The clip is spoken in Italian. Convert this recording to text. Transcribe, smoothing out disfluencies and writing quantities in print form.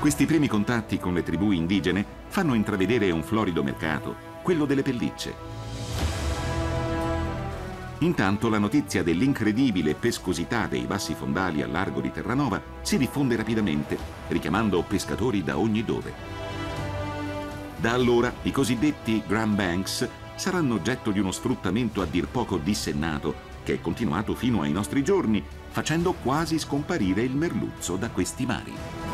Questi primi contatti con le tribù indigene fanno intravedere un florido mercato, quello delle pellicce. Intanto la notizia dell'incredibile pescosità dei bassi fondali al largo di Terranova si diffonde rapidamente, richiamando pescatori da ogni dove. Da allora i cosiddetti Grand Banks saranno oggetto di uno sfruttamento a dir poco dissennato, che è continuato fino ai nostri giorni, facendo quasi scomparire il merluzzo da questi mari.